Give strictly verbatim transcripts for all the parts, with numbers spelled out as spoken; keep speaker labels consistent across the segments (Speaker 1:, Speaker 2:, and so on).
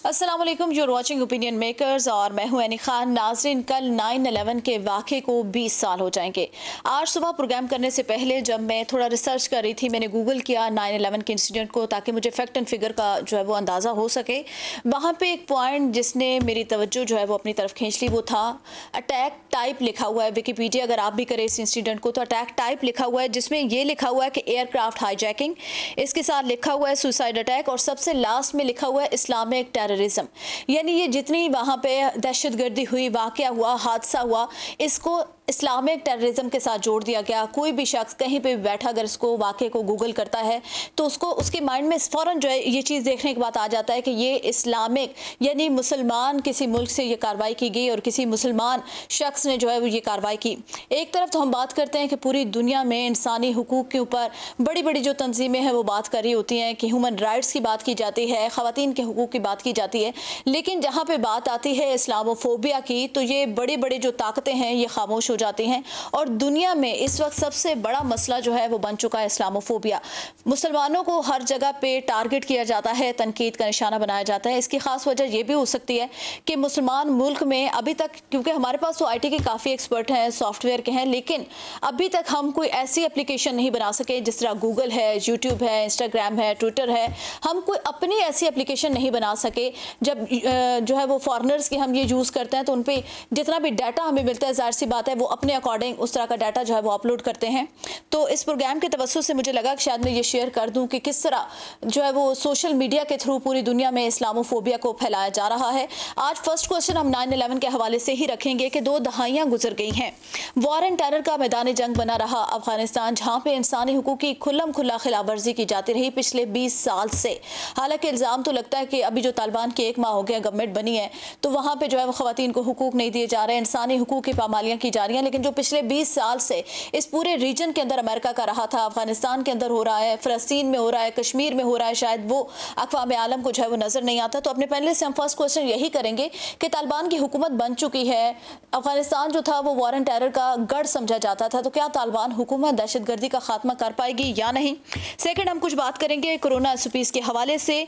Speaker 1: अस्सलाम वालेकुम, you're watching opinion makers और मैं हूं एनी खान। नाज़रीन, कल नाइन इलेवन के वाक़े को बीस साल हो जाएंगे। आज सुबह प्रोग्राम करने से पहले जब मैं थोड़ा रिसर्च कर रही थी, मैंने गूगल किया नाइन इलेवन के इंसिडेंट को, ताकि मुझे फैक्ट एंड फिगर का जो है वो अंदाज़ा हो सके। वहाँ पे एक पॉइंट जिसने मेरी तवज्जो जो है वो अपनी तरफ खींच ली, वो था अटैक टाइप लिखा हुआ है विकीपीडिया। अगर आप भी करें इस इंसिडेंट को तो अटैक टाइप लिखा हुआ है, जिसमें ये लिखा हुआ है कि एयरक्राफ्ट हाईजैकिंग, इसके साथ लिखा हुआ है सुसाइड अटैक, और सबसे लास्ट में लिखा हुआ है इस्लामिक टेररिज्म। यानी ये जितनी वहाँ पे दहशतगर्दी हुई, वाक़या हुआ, हादसा हुआ, इसको इस्लामिक टेररिज्म के साथ जोड़ दिया गया। कोई भी शख्स कहीं पे भी बैठा अगर इसको वाक़े को गूगल करता है तो उसको उसके माइंड में फ़ौरन जो है ये चीज़ देखने के बाद आ जाता है कि ये इस्लामिक यानी मुसलमान किसी मुल्क से ये कार्रवाई की गई और किसी मुसलमान शख्स ने जो है वो ये कार्रवाई की। एक तरफ तो हम बात करते हैं कि पूरी दुनिया में इंसानी हुकूक़ के ऊपर बड़ी बड़ी जो तंजीमें हैं वो बात कर रही होती हैं कि ह्यूमन राइट्स की बात की जाती है, ख़वातीन के हुकूक़ की बात की जाती है, लेकिन जहाँ पर बात आती है इस्लामोफोबिया की तो ये बड़ी बड़ी जो ताकतें हैं ये खामोश हो जाती हैं। और दुनिया में इस वक्त सबसे बड़ा मसला जो है वो बन चुका है इस्लामोफोबिया। मुसलमानों को हर जगह पे टारगेट किया जाता है, तनकीद का निशाना बनाया जाता है। इसकी खास वजह यह भी हो सकती है कि मुसलमान मुल्क में अभी तक, क्योंकि हमारे पास तो आई टी के काफ़ी एक्सपर्ट हैं, सॉफ्टवेयर के हैं, लेकिन अभी तक हम कोई ऐसी एप्लीकेशन नहीं बना सके जिस तरह गूगल है, यूट्यूब है, इंस्टाग्राम है, ट्विटर है, हम कोई अपनी ऐसी एप्लीकेशन नहीं बना सके। जब जो है वो फॉरनर्स के हम ये यूज़ करते हैं तो उन पर जितना भी डाटा हमें मिलता है, जाहिर सी बात है वो अपने अकॉर्डिंग उस तरह का डाटा जो है वो अपलोड करते हैं। तो इस प्रोग्राम के तवज्जुह से मुझे लगा कि शायद मैं ये शेयर कर दूं कि किस तरह जो है वो सोशल मीडिया के थ्रू पूरी दुनिया में इस्लामोफोबिया को फैलाया जा रहा है। आज फर्स्ट क्वेश्चन हम नाइन इलेवन के हवाले से ही रखेंगे कि दो दहाइयाँ गुजर गई हैं, वॉर एंड टेरर का मैदान जंग बना रहा अफगानिस्तान, जहाँ पे इंसानी हुकूक की खुल्लम खुल्ला खिलाफ वर्जी की जाती रही पिछले बीस साल से। हालांकि इल्ज़ाम तो लगता है कि अभी जो तालिबान के एक माह हो गया गवर्नमेंट बनी है तो वहाँ पर जो है वो ख़वातीन को हुकूक नहीं दिए जा रहे, इंसानी हुकूक की पामालियाँ की जा रही हैं। लेकिन जो पिछले बीस साल से इस पूरे रीजन के अंदर अमेरिका का रहा था, अफगानिस्तान के अंदर हो रहा है, फ़लस्तीन में हो रहा है, कश्मीर में हो रहा है, शायद वो अक़वाम आलम को जो है वो नज़र नहीं आता। तो अपने पहले से हम फर्स्ट क्वेश्चन यही करेंगे कि तालिबान की हुकूमत बन चुकी है, अफगानिस्तान जो था वो वॉर एंड टेरर का गढ़ समझा जाता था, तो क्या तालिबान हुकूमत दहशतगर्दी का खात्मा कर पाएगी या नहीं। सेकेंड, हम कुछ बात करेंगे कोरोना एस ओ पीज़ के हवाले से।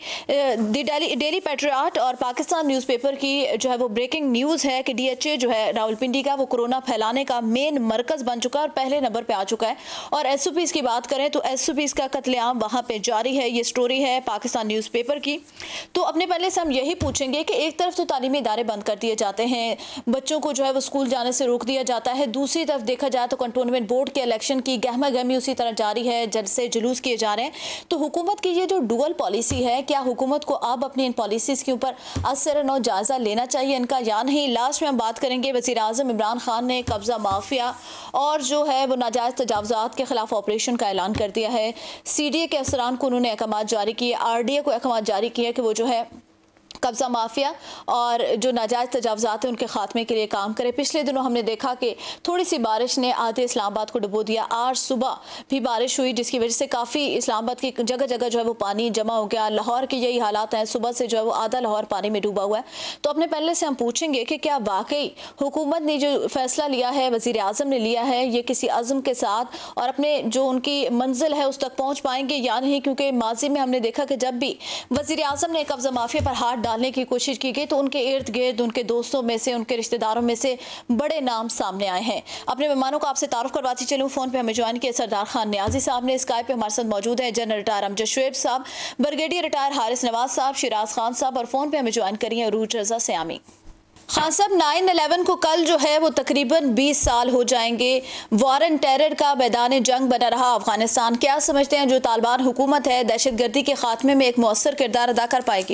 Speaker 1: डेली डेली पैट्रियट और पाकिस्तान न्यूज़पेपर की जो है वो ब्रेकिंग न्यूज़ है कि डी एच ए जो है रावलपिंडी का, वो कोरोना फैलाने का मेन मरकज़ बन चुका है और पहले नंबर पे आ चुका है। और एस ओ पीज़ की बात करें तो एस ओ पीज़ का कत्लेआम वहाँ पे जारी है। ये स्टोरी है पाकिस्तान न्यूज़पेपर की। तो अपने पहले से हम यही पूछेंगे कि एक तरफ तो तालीमी इदारे बंद कर दिए जाते हैं, बच्चों को जो है वो स्कूल जाने से रोक दिया जाता है, दूसरी तरफ देखा जाए तो कंटोनमेंट बोर्ड के इलेक्शन की गहमा गहमी उसी तरह जारी है, जलसे जुलूस किए जा रहे हैं। तो हुकूमत की ये जो डुअल पॉलिसी है, क्या हुकूमत को अब अपनी इन पॉलिसीज़ के ऊपर असर नौ जायज़ा लेना चाहिए इनका या नहीं। लास्ट में हम बात करेंगे वज़ीर आज़म इमरान खान ने कब्ज़ा माफिया और जो है वो नाजायज़ तजावुज़ात के खिलाफ ऑपरेशन का ऐलान कर दिया है। सी डी ए के अफसरान को उन्होंने अहकाम जारी किए, आर डी ए को अहकाम जारी किए कि वो जो है कब्ज़ा माफिया और जो नाजायज़ तजावुज़ात हैं उनके खात्मे के लिए काम करे। पिछले दिनों हमने देखा कि थोड़ी सी बारिश ने आधे इस्लामाबाद को डुबो दिया। आज सुबह भी बारिश हुई जिसकी वजह से काफ़ी इस्लामाबाद की जगह जगह जो है वो पानी जमा हो गया। लाहौर के यही हालात हैं, सुबह से जो है वो आधा लाहौर पानी में डूबा हुआ है। तो अपने पहले से हम पूछेंगे कि क्या वाकई हुकूमत ने जो फैसला लिया है, वज़ीर आज़म ने लिया है, ये किसी अज़्म के साथ और अपने जो उनकी मंजिल है उस तक पहुँच पाएंगे या नहीं। क्योंकि माजी में हमने देखा कि जब भी वज़ीर आज़म ने कब्ज़ा माफिया पर हाथ डालने की कोशिश की गई तो उनके इर्द गिर्द उनके दोस्तों में से, उनके रिश्तेदारों में से बड़े नाम सामने आए हैं। अपने मेहमानों को आपसे तारुफ करवाती चलूँ। फोन पे हमें ज्वाइन किया सरदार खान नियाजी साहब ने, स्काइप पे हमारे साथ मौजूद है जनरल रिटायर अमजद शुएब साहब, ब्रिगेडियर रिटायर हारिस नवाज साहब, शिराज खान साहब, और फोन पे हमें ज्वाइन करिए अरूज रजा सयामी। खान साहब, नाइन इलेवन को कल जो है वो तकरीबन बीस साल हो जाएंगे, वॉर एंड टेरर का मैदान जंग बना रहा अफगानिस्तान। क्या समझते हैं जो तालिबान हुकूमत है दहशतगर्दी के खात्मे में एक मौसर किरदार अदा कर पाएगी।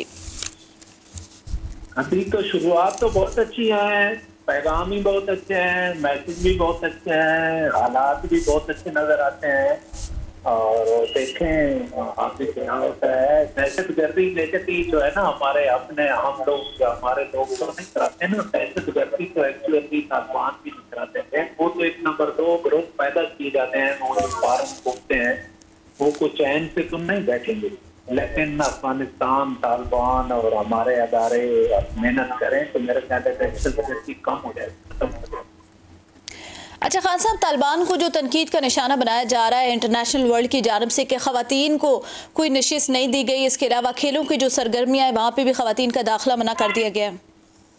Speaker 2: अभी तो शुरुआत तो बहुत अच्छी है, पैगाम भी बहुत अच्छे हैं, मैसेज भी बहुत अच्छे हैं, हालात भी बहुत अच्छे नजर आते हैं। और देखें अभी क्या होता है, दहशत गर्दी बेशकी जो है ना, हमारे अपने हम लोग हमारे लोग तो नहीं कराते ना दहशत गर्दी, तो एक्चुअली तालिबान भी नहीं कराते थे। वो तो एक नंबर दो ग्रुप पैदा किए जाते हैं, वो फार्म खोलते हैं, वो कुछ चैन से तुम नहीं बैठेंगे। लेकिन अफगानिस्तान, तालिबान और हमारे अदारे मेहनत करें तो मेरे ख्याल से दहशतगर्दी कम हो जाएगी, खत्म हो जाएगी।
Speaker 1: अच्छा खान साहब, तालिबान को जो तनकीद का निशाना बनाया जा रहा है इंटरनेशनल वर्ल्ड की जानब से कि ख़वातीन को कोई नशिस्त नहीं दी गई, इसके अलावा खेलों की जो सरगर्मियाँ हैं वहाँ पे भी ख़वातीन का दाखिला मना कर दिया गया है।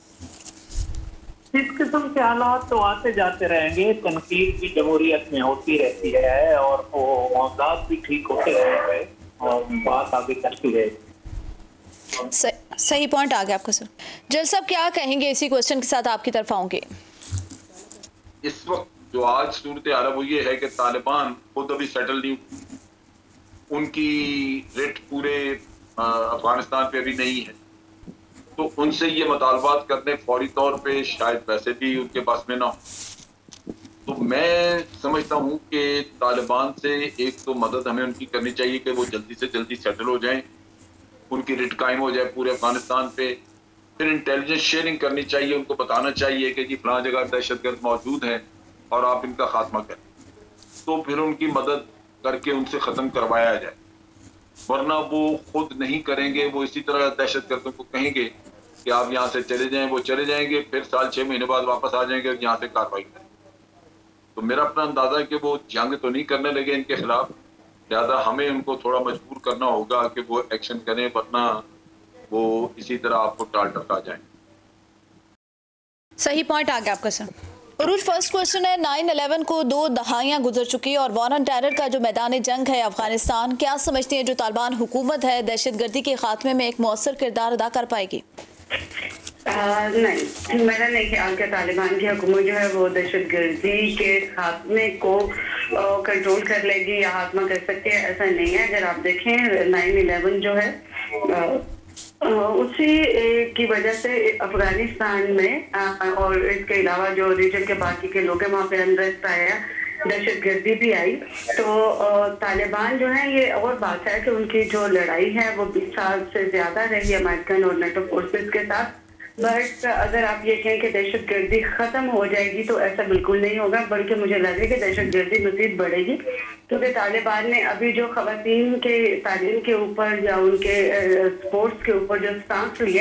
Speaker 2: इस किस्म के हालात तो आते जाते रहेंगे, तनकीद भी जमहूरियत में होती रहती है और वो मामलात भी ठीक होते रहेंगे और बात आगे चलती रहेगी।
Speaker 1: सही पॉइंट आ गया आपका सर। जल साहब क्या कहेंगे, इसी क्वेश्चन के साथ आपकी तरफ आऊंगे।
Speaker 3: इस वक्त जो आज सूरत हाल वो ये है कि तालिबान खुद अभी सेटल नहीं, उनकी रेट पूरे अफगानिस्तान पे अभी नहीं है, तो उनसे ये मुतालबात करने फौरी तौर पे शायद वैसे भी उनके पास में ना हो। तो मैं समझता हूँ कि तालिबान से एक तो मदद हमें उनकी करनी चाहिए कि वो जल्दी से जल्दी सेटल हो जाएं, उनकी रिट कायम हो जाए पूरे अफगानिस्तान पे। फिर इंटेलिजेंस शेयरिंग करनी चाहिए, उनको बताना चाहिए कि जी फलां जगह दहशतगर्द मौजूद है और आप इनका खात्मा करें, तो फिर उनकी मदद करके उनसे ख़त्म करवाया जाए। वरना वो खुद नहीं करेंगे, वो इसी तरह दहशतगर्दों को कहेंगे कि आप यहाँ से चले जाएं, वो चले जाएंगे, फिर साल छः महीने बाद वापस आ जाएंगे और यहाँ से कार्रवाई करें। तो मेरा अपना अंदाजा है कि वो जंग तो नहीं करने लगे इनके खिलाफ, लिहाजा हमें उनको थोड़ा मजबूर करना होगा कि वो एक्शन करें, वरना वो इसी तरह आपको टाल टपका जाए।
Speaker 1: सही पॉइंट आ गया आपका सर। उरूज, फर्स्ट क्वेश्चन है, नाइन इलेवन को दो दहाइयाँ गुजर चुकी है और वॉर ऑन टेरर का जो मैदान जंग है अफगानिस्तान, क्या समझती हैं जो तालिबान हुकूमत है दहशतगर्दी के खात्मे में एक मौसर किरदार अदा कर पाएगी?
Speaker 4: आ, नहीं, मेरा नहीं ख्याल कि तालिबान की हुकूमत जो है वो दहशतगर्दी के खात्मे को कंट्रोल कर लेगी या खात्मा कर सकती है, ऐसा नहीं है। अगर आप देखें नाइन इलेवन जो है आ, उसी की वजह से अफगानिस्तान में और इसके अलावा जो रीजन के बाकी के लोग हैं वहाँ पे अनरेस्ट आया, दहशतगर्दी भी आई। तो तालिबान जो है, ये और बात है कि उनकी जो लड़ाई है वो बीस साल से ज्यादा रही अमेरिकन और नेटो फोर्सेस के साथ। बट अगर आप ये कहें कि दहशतगर्दी खत्म हो जाएगी तो ऐसा बिल्कुल नहीं होगा, बल्कि मुझे लग रहा है कि दहशतगर्दी मजीद बढ़ेगी, क्योंकि तालिबान ने अभी जो खवातीन के तालीम के ऊपर या उनके स्पोर्ट्स के ऊपर जो स्टांस लिए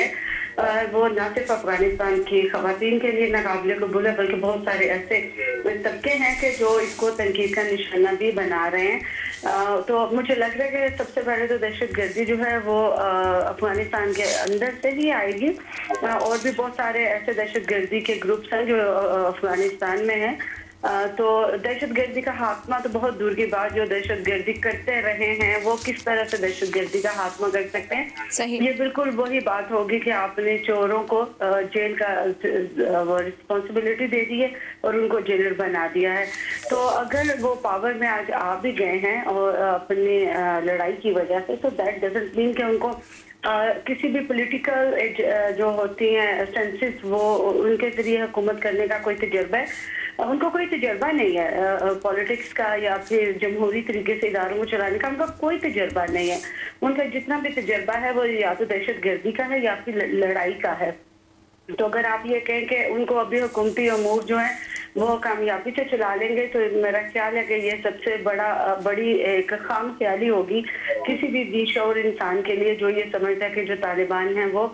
Speaker 4: वो न सिर्फ अफगानिस्तान की खवातीन के लिए नाकाबिले कबूल है, बल्कि बहुत सारे ऐसे तबके हैं कि जो इसको तनकीद का निशाना भी बना रहे हैं। आ, तो मुझे लग रहा है कि सबसे पहले तो दहशतगर्दी जो है वो अफगानिस्तान के अंदर से ही आएगी, आ, और भी बहुत सारे ऐसे दहशतगर्दी के ग्रुप्स हैं जो अफगानिस्तान में हैं। तो दहशतगर्दी का खात्मा तो बहुत दूर की बात, जो दहशतगर्दी करते रहे हैं वो किस तरह से दहशतगर्दी का खात्मा कर सकते हैं।
Speaker 1: सही।
Speaker 4: ये बिल्कुल वही बात होगी कि आपने चोरों को जेल का रिस्पॉन्सिबिलिटी दे दी है और उनको जेलर बना दिया है। तो अगर वो पावर में आज आ भी गए हैं और अपनी लड़ाई की वजह से, तो दैट डजंट मीन कि उनको Uh, किसी भी पॉलिटिकल uh, जो होती हैं सेंसेस वो उनके जरिए हुकूमत करने का कोई तजर्बा है, उनको कोई तजर्बा नहीं है पॉलिटिक्स का या फिर जमहूरी तरीके से इदारों को चलाने का, उनका कोई तजर्बा नहीं है। उनका जितना भी तजर्बा है वो या तो दहशतगर्दी का है या फिर लड़ाई का है। तो अगर आप ये कहें कि उनको अभी हुकूमती अमूर जो है वो कामयाबी से चला लेंगे, तो मेरा ख्याल है कि ये सबसे बड़ा बड़ी एक खाम ख्याली होगी किसी भी बेशऊर इंसान के लिए जो ये समझता है कि जो तालिबान हैं वो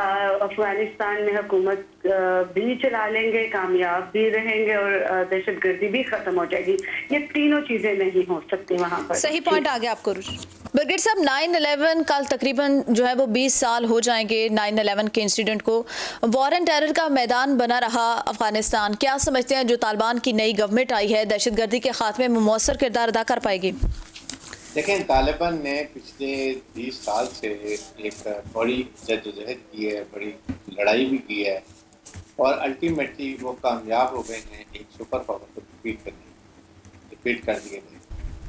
Speaker 4: अफगानिस्तान में हुकूमत भी चला लेंगे, कामयाब भी रहेंगे और दहशतगर्दी भी खत्म हो जाएगी। ये तीनों चीजें नहीं हो सकती वहाँ पर।
Speaker 1: सही पॉइंट आ गया आपको। ब्रिगेड साहब, नाइन इलेवन कल तकरीबन जो है वो बीस साल हो जाएंगे नाइन इलेवन के इंसिडेंट को। वॉर एंड टेरर का मैदान बना रहा अफगानिस्तान, क्या समझते हैं जो तालिबान की नई गवर्नमेंट आई है दहशतगर्दी के खात्मे में मौसर किरदार अदा कर पाएगी?
Speaker 5: देखें, तालिबान ने पिछले बीस साल से एक बड़ी जद्दोजहद की है, बड़ी लड़ाई भी की है और अल्टीमेटली वो कामयाब हो गए हैं एक सुपर पावर को डिफीट करने डिफीट कर दिए गए।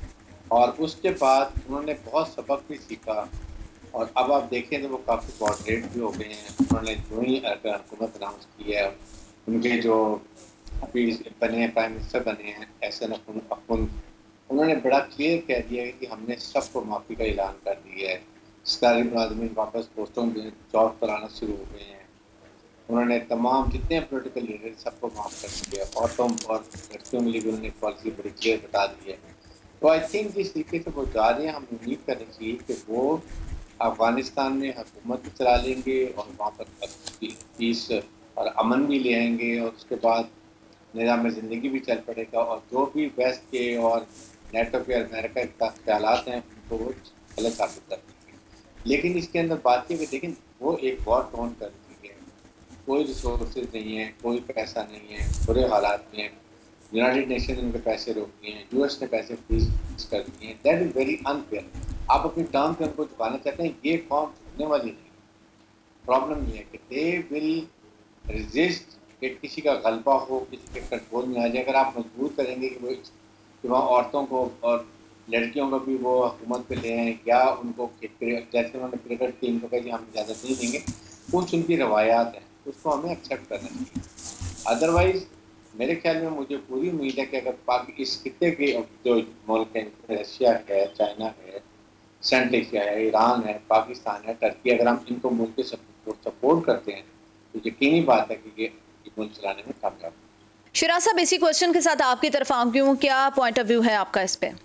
Speaker 5: और उसके बाद उन्होंने बहुत सबक भी सीखा और अब आप देखें तो वो काफ़ी कोऑर्डिनेट भी हो गए हैं। उन्होंने जो ही हुकूमत अनाउंस की है, उनके जो अभी बने प्राइम मिनिस्टर बने हैं एहसन अख्तुंड, उन्होंने बड़ा क्लियर कह दिया है कि हमने सबको माफ़ी का ऐलान कर दिया है। सरकारी मुलाजमीन वापस पोस्टों में जॉब कराना शुरू हो गए हैं। उन्होंने तमाम जितने पोलिटिकल लीडर सबको माफ़ कर दिया। औरतों और लड़कियों के लिए भी उन्होंने पॉलिसी बड़ी क्लियर बता दी है। तो आई थिंक जिस तरीके से वो जा रहे हैं, हम उम्मीद करनी चाहिए कि वो अफ़गानिस्तान में हुकूमत चला लेंगे और वहाँ पर पीस और अमन भी ले आएंगे और उसके बाद निज़ाम ज़िंदगी भी चल पड़ेगा और जो भी वेस्ट के और नेटो के अमेरिका के ख्यालात हैं उनको वो गलत साबित कर देंगे। लेकिन इसके अंदर बात ये कि लेकिन वो एक वॉर टोन कर रही है, कोई रिसोर्सेज नहीं है, कोई पैसा नहीं है, बुरे हालात में है, यूनाइटेड नेशन ने उनके पैसे रोक दिए हैं, यूएस ने पैसे फ्रीज कर दिए हैं। That is very unfair. आप अपनी टर्म पे उनको झुकाना चाहते हैं, ये कौम झुकने वाली नहीं। प्रॉब्लम ये है कि दे विल रेजिस्ट कि किसी का गलबा हो, किसी के कंट्रोल में आ जाए। अगर आप मजबूर करेंगे कि वो कि वहाँ औरतों को और लड़कियों को भी वो हुकूमत पे ले आएँ या उनको जैसे उन्होंने क्रिकेट टीम को कहा कि हम इजाज़त नहीं देंगे, कुछ उनकी रवायात हैं उसको हमें एक्सेप्ट करना चाहिए। अदरवाइज़ मेरे ख्याल में मुझे पूरी उम्मीद है कि अगर पाक इस खिते के जो मुल्क हैं, रशिया है, चाइना है, सेंट एशिया है, ईरान है, पाकिस्तान है, टर्की, अगर हम इनको मुल्क के सपोर्ट करते हैं तो यकीनी बात है कि ये मुल्क चलाने में कामयाब।
Speaker 1: शिराज साहब, इसी क्वेश्चन के साथ आपकी तरफ आऊँ क्यों, क्या पॉइंट ऑफ व्यू है आपका इस पे?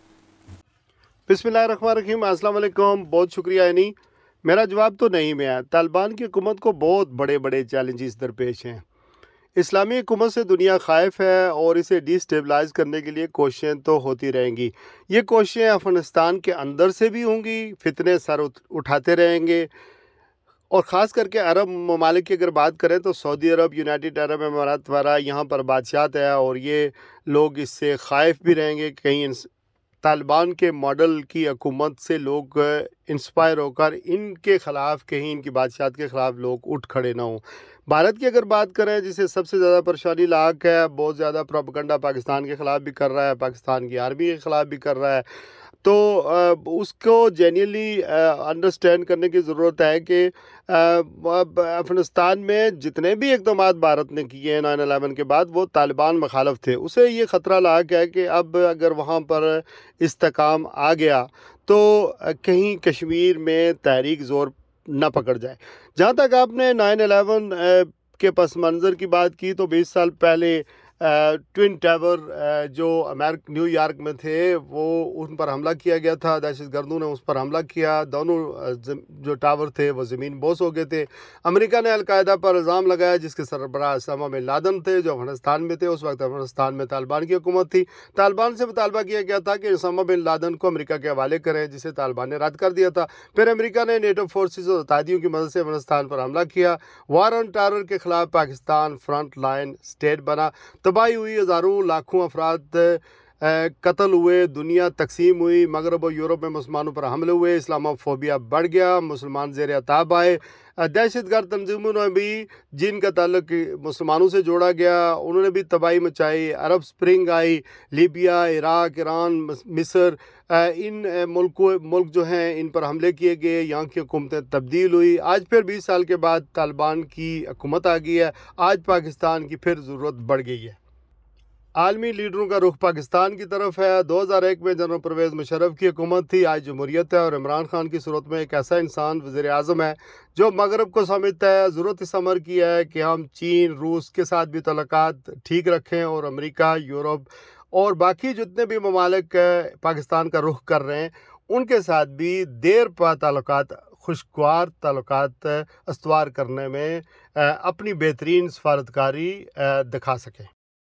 Speaker 6: बिस्मिल्लाहिर्रहमानिर्रहीम, अस्सलाम वालेकुम। बहुत शुक्रिया। यानी मेरा जवाब तो नहीं में है। तालिबान की हुकूमत को बहुत बड़े बड़े चैलेंजेस दरपेश हैं। इस्लामी हुकूमत से दुनिया खाइफ है और इसे डिस्टेबलाइज करने के लिए कोशिशें तो होती रहेंगी। ये कोशिशें अफ़गानिस्तान के अंदर से भी होंगी, फितने सर उठाते रहेंगे। और ख़ास करके अरब ममालिक की अगर बात करें तो सऊदी अरब, यूनाइटेड अरब अमारात वगैरह यहाँ पर बादशाहत है और ये लोग इससे खाइफ भी रहेंगे कहीं तालिबान के मॉडल की हुकूमत से लोग इंस्पायर होकर इनके ख़िलाफ़, कहीं इनकी बादशाहत के ख़िलाफ़ लोग उठ खड़े ना हों। भारत की अगर बात करें जिसे सबसे ज़्यादा परेशानी लाक है, बहुत ज़्यादा प्रोपेगेंडा पाकिस्तान के ख़िलाफ़ भी कर रहा है, पाकिस्तान की आर्मी के ख़िलाफ़ भी कर रहा है, तो उसको जेन्युइनली अंडरस्टैंड करने की ज़रूरत है कि अफ़गानिस्तान में जितने भी इक़दाम भारत ने किए हैं नाइन इलेवन के बाद वो तालिबान मुखालिफ थे। उसे ये ख़तरा लाक है कि अब अगर वहाँ पर इस्तेकाम आ गया तो कहीं कश्मीर में तहरीक ज़ोर न पकड़ जाए। जहाँ तक आपने नाइन इलेवन के पस मंज़र की बात की तो बीस साल पहले ट्विन टावर जो अमेरिका न्यूयॉर्क में थे वो उन पर हमला किया गया था, दहशतगर्दों ने उस पर हमला किया, दोनों जो टावर थे वो ज़मीन बोस हो गए थे। अमेरिका ने अलकायदा पर इल्ज़ाम लगाया जिसके सरबराह उसामा बिन लादेन थे जो अफ़गानिस्तान में थे। उस वक्त अफ़गानिस्तान में तालिबान की हुकूमत थी। तालिबान से मुतालबा किया गया था कि उसामा बिन लादेन को अमेरिका के हवाले करें, जिसे तालिबान ने रद्द कर दिया था। फिर अमेरिका ने नेटो फोर्सेस और अतादियों की मदद से अफ़गानिस्तान पर हमला किया। वार ऑन टेरर के ख़िलाफ़ पाकिस्तान फ्रंट लाइन स्टेट बना, तबाही हुई, हज़ारों लाखों अफराद कत्ल हुए, दुनिया तकसीम हुई, मगरब और यूरोप में मुसलमानों पर हमले हुए, इस्लामोफोबिया बढ़ गया, मुसलमान ज़ेर अताब आए। दहशतगर्द तंजीमों ने भी जिनका ताल्लुक मुसलमानों से जोड़ा गया उन्होंने भी तबाही मचाई। अरब स्प्रिंग आई, लीबिया, इराक, ईरान, मिस्र, इन मुल्कों मुल्क जो हैं इन पर हमले किए गए, यहाँ की हुकूमतें तब्दील हुई। आज फिर बीस साल के बाद तालिबान की हुकूमत आ गई है। आज पाकिस्तान की फिर ज़रूरत बढ़ गई है। आलमी लीडरों का रुख पाकिस्तान की तरफ है। दो हज़ार एक में जनरल परवेज़ मुशर्रफ की हुकूमत थी, आज जमहूरियत है और इमरान खान की सूरत में एक ऐसा इंसान वज़ीर आज़म है जो मगरब को समझता है। ज़रूरत इस अमर की है कि हम चीन, रूस के साथ भी तल्लुकात ठीक रखें और अमेरिका, यूरोप और बाकी जितने भी ममालिक पाकिस्तान का रुख कर रहे हैं उनके साथ भी देर पा ताल्लुकात, खुशगवार ताल्लुकात अस्तवार करने में अपनी बेहतरीन सफारतकारी दिखा सकें।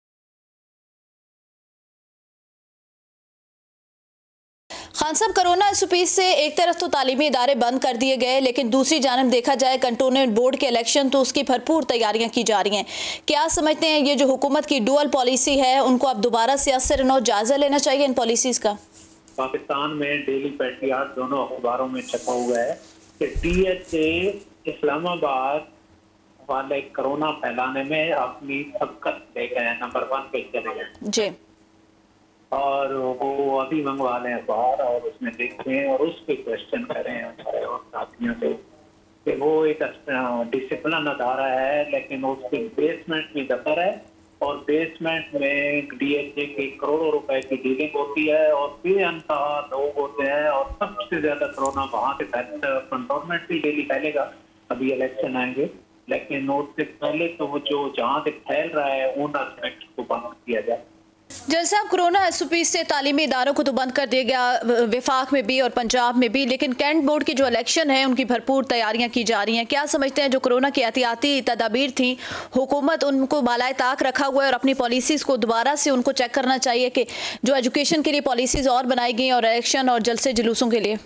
Speaker 1: खान साहब, कोरोना एसओपी से एक तरफ तो तालीमी इदारे बंद कर दिए गए, लेकिन दूसरी जानब देखा जाए कंटोनमेंट बोर्ड के इलेक्शन तो उसकी भरपूर तैयारियां की जा रही हैं। क्या समझते हैं ये जो हुकूमत की डुअल पॉलिसी है उनको अब दोबारा से असर और जायजा लेना चाहिए इन पॉलिसीज का?
Speaker 2: पाकिस्तान में डेली पेट्रियाट दोनों अखबारों में छपा हुआ है कि डीएचए इस्लामाबाद वाले कोरोना फैलाने में अपनी सबकत ले गए, नंबर वन पे चले गए
Speaker 1: जी, और
Speaker 2: वो अभी मंगवा लें अखबार और उसमें देखें और उस पर क्वेश्चन करें हमारे और साथियों से कि वो एक डिसिप्लिन अदारा है लेकिन उसके बेसमेंट में दफ्तर है और बेसमेंट में डीएचए की करोड़ों रुपए की डीलिंग होती है और बेअंतहा लोग होते हैं और सबसे ज्यादा कोरोना वहाँ से कंटोनमेंट भी डेली फैलेगा। अभी इलेक्शन आएंगे लेकिन उससे पहले तो वो जो जहाँ से फैल रहा है उन एस्पेक्ट को बंद किया जाए।
Speaker 1: जल साहब, कोरोना एस ओ पी से तालीमी इदारों को तो बंद कर दिया गया, विफाक में भी और पंजाब में भी, लेकिन कैंट बोर्ड की जो इलेक्शन है उनकी भरपूर तैयारियां की जा रही हैं। क्या समझते हैं जो कोरोना की एहतियाती तदाबीर थी, हुकूमत उनको बालाए ताक रखा हुआ है और अपनी पॉलिसीज़ को दोबारा से उनको चेक करना चाहिए कि जो एजुकेशन के लिए पॉलिसीज़ और बनाई गई और इलेक्शन और जलसे जुलूसों के लिए?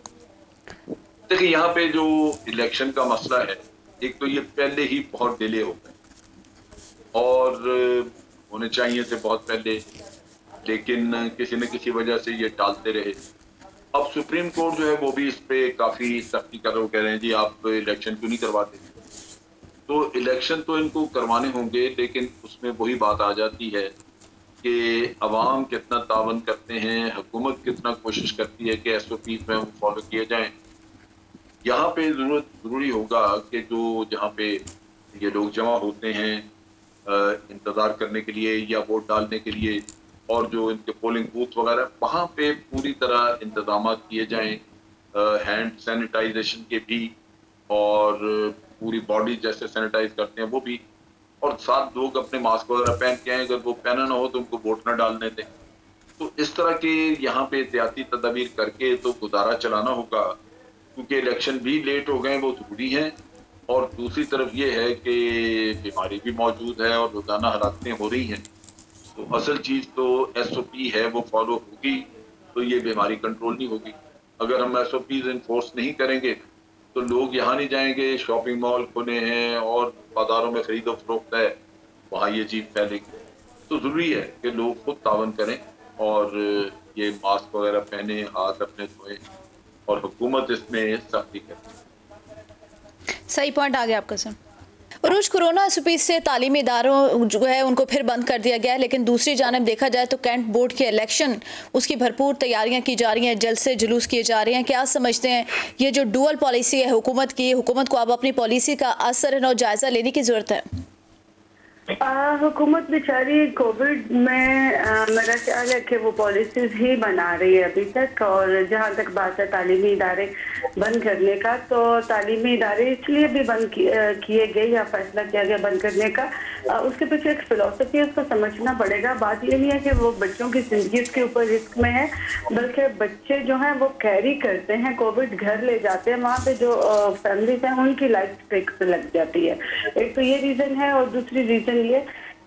Speaker 3: देखिए, यहाँ पे जो इलेक्शन का मसला है, एक तो ये पहले ही बहुत डिले हो गए और होने चाहिए थे बहुत पहले, लेकिन किसी न किसी वजह से ये टालते रहे। अब सुप्रीम कोर्ट जो है वो भी इस पे काफ़ी सख्ती कर रहे हो, कह रहे हैं जी आप इलेक्शन क्यों नहीं करवाते। तो इलेक्शन तो इनको करवाने होंगे, लेकिन उसमें वही बात आ जाती है कि अवाम कितना तावन करते हैं, हुकूमत कितना कोशिश करती है कि एस ओ पी में वो फॉलो किए जाएँ। यहाँ पे ज़रूरत ज़रूरी होगा कि जो जहाँ पे ये लोग जमा होते हैं इंतज़ार करने के लिए या वोट डालने के लिए, और जो इनके पोलिंग बूथ वगैरह, वहाँ पे पूरी तरह इंतजाम किए जाएं, हैंड सैनिटाइजेशन के भी, और पूरी बॉडी जैसे सैनिटाइज करते हैं वो भी, और साथ लोग अपने मास्क वगैरह पहन के आए, अगर वो पहना ना हो तो उनको वोट ना डालने दें। तो इस तरह के यहाँ पे एहतियाती तदाबीर करके तो गुजारा चलाना होगा, क्योंकि इलेक्शन भी लेट हो गए, वो ज़रूरी हैं। और दूसरी तरफ ये है कि बीमारी भी मौजूद है और रोज़ाना हलाकतें हो रही हैं। तो असल चीज़ तो एस ओ पी है, वो फॉलो होगी तो ये बीमारी कंट्रोल नहीं होगी। अगर हम एस ओ पीज़ इन्फोर्स नहीं करेंगे तो लोग यहाँ नहीं जाएंगे, शॉपिंग मॉल खुले हैं और बाज़ारों में ख़रीदो फरोख्त है, वहाँ ये चीज़ फैलेगी। तो ज़रूरी है कि लोग खुद तावन करें और ये मास्क वगैरह पहने, हाथ अपने धोएं, और हुकूमत इसमें सख्ती करे।
Speaker 1: सही पॉइंट आ गया आपका सर। उरूज, कोरोना एस ओ पी से तालीमी इदारों जो है उनको फिर बंद कर दिया गया है, लेकिन दूसरी जानब देखा जाए तो कैंट बोर्ड के इलेक्शन, उसकी भरपूर तैयारियां की जा रही हैं, जल्द से जुलूस किए जा रहे हैं। क्या समझते हैं ये जो डुअल पॉलिसी है हुकूमत की, हुकूमत को अब अपनी पॉलिसी का असर और जायज़ा लेने की ज़रूरत है?
Speaker 4: हुकूमत बेचारी कोविड में आ, मेरा ख्याल है कि वो पॉलिसीज ही बना रही है अभी तक। और जहाँ तक बात है तालीमी इदारे बंद करने का, तो तालीमी इदारे इसलिए भी बंद किए गए या फैसला किया गया बंद करने का, आ, उसके पीछे एक फिलोसफी है, उसको समझना पड़ेगा। बात ये नहीं है कि वो बच्चों की जिंदगी के ऊपर रिस्क में है, बल्कि बच्चे जो हैं वो कैरी करते हैं कोविड, घर ले जाते हैं, वहाँ पे जो फैमिलीज हैं उनकी लाइफ स्ट्रिक्स लग जाती है। एक तो ये रीज़न है, और दूसरी रीज़न ये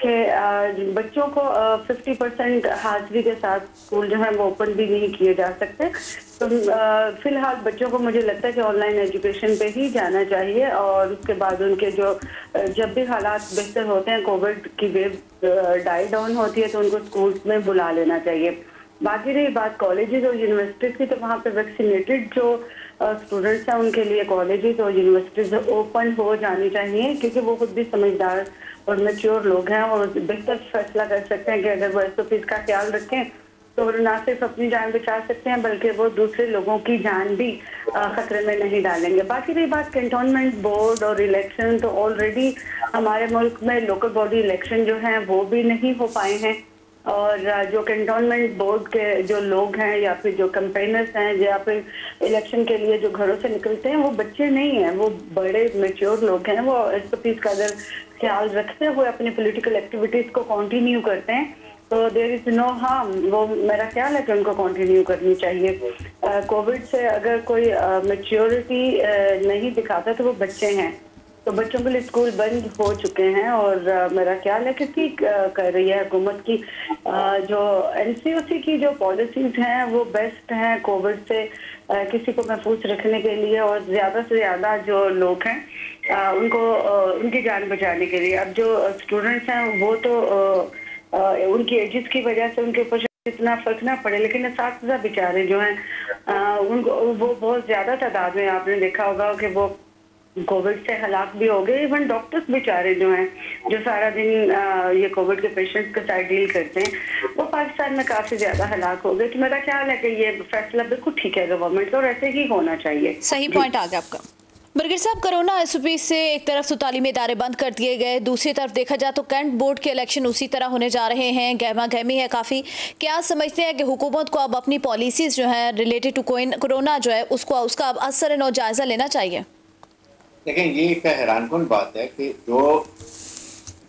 Speaker 4: कि बच्चों को पचास परसेंट हाजिरी के साथ स्कूल जो है वो ओपन भी नहीं किए जा सकते। तो फिलहाल बच्चों को मुझे लगता है कि ऑनलाइन एजुकेशन पे ही जाना चाहिए, और उसके बाद उनके जो जब भी हालात बेहतर होते हैं, कोविड की वेव डाई डाउन होती है, तो उनको स्कूल में बुला लेना चाहिए। बाकी रही बात कॉलेजेस और यूनिवर्सिटीज़ की, तो वहाँ पे वैक्सीनेटेड जो स्टूडेंट्स हैं उनके लिए कॉलेजेस और यूनिवर्सिटीज़ ओपन हो जानी चाहिए, क्योंकि वो खुद भी समझदार और मैच्योर लोग हैं और बेहतर फैसला कर सकते हैं कि अगर वो एस ओ पीज़ का ख्याल रखें तो वो ना सिर्फ अपनी जान बचा सकते हैं, बल्कि वो दूसरे लोगों की जान भी खतरे में नहीं डालेंगे। बाकी रही बात कैंटोनमेंट बोर्ड और इलेक्शन, तो ऑलरेडी हमारे मुल्क में लोकल बॉडी इलेक्शन जो हैं वो भी नहीं हो पाए हैं, और जो कैंटोनमेंट बोर्ड के जो लोग हैं या फिर जो कैंपेनर्स हैं या फिर इलेक्शन के लिए जो घरों से निकलते हैं, वो बच्चे नहीं हैं, वो बड़े मैच्योर लोग हैं। वो एस ओ पीज़ का अगर ख्याल रखते हुए अपनी पॉलिटिकल एक्टिविटीज़ को कंटिन्यू करते हैं तो देयर इज़ नो हार्म। वो मेरा ख्याल है कि उनको कंटिन्यू करनी चाहिए। कोविड से अगर कोई मैच्योरिटी नहीं दिखाता तो वो बच्चे हैं, तो बच्चों के लिए स्कूल बंद हो चुके हैं, और uh, मेरा ख्याल है कि ठीक uh, कर रही है हुकूमत की। uh, जो एन सी ओ सी की जो पॉलिसीज हैं वो बेस्ट हैं कोविड से uh, किसी को महफूज रखने के लिए, और ज़्यादा से ज़्यादा जो लोग हैं uh, उनको uh, उनकी जान बचाने के लिए। अब जो स्टूडेंट्स हैं वो तो uh, uh, उनकी एजेस की वजह से उनके ऊपर इतना फर्क ना पड़े, लेकिन असातिज़ा बेचारे जो हैं uh, उनको वो बहुत ज़्यादा तादाद में आपने देखा होगा कि वो कोविड से हलाक भी हो गए। इवन डॉक्टर्स बेचारे जो हैं जो सारा दिन आ, ये कोविड के पेशेंट्स के साथ डील करते हैं, वो पाकिस्तान में काफी ज्यादा हलाक हो गए। तो मेरा ख्याल है कि ये फैसला बिल्कुल ठीक है गवर्नमेंट का, और ऐसे ही होना चाहिए।
Speaker 1: सही पॉइंट आ गया आपका। बरगीर साहब, कोरोना एस ओ पी से एक तरफ तो तालीमी इदारे बंद कर दिए गए, दूसरी तरफ देखा जाए तो कैंट बोर्ड के इलेक्शन उसी तरह होने जा रहे हैं, गहमा गहमी है काफ़ी। क्या समझते हैं कि हुकूमत को अब अपनी पॉलिसीज़ जो है रिलेटेड टू कोरोना जो है उसको उसका अब असर और जायज़ा लेना चाहिए?
Speaker 5: लेकिन ये एक हैरानकुन बात है कि जो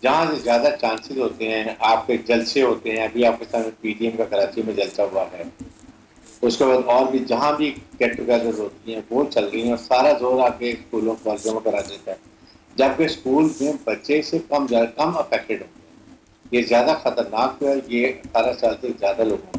Speaker 5: जहाँ से ज़्यादा चांसेस होते हैं, आपके जलसे होते हैं, अभी आपके सामने पीटीएम का कराची में जलसा हुआ है, उसके बाद और भी जहाँ भी गेट टुगेदर होती हैं वो चल रही हैं और सारा जोर आपके स्कूलों कॉलेजों में करा देता है, जबकि स्कूल में बच्चे से कम कम अफेक्टेड होते हैं। ये ज़्यादा खतरनाक है, ये अठारह साल से ज़्यादा लोगों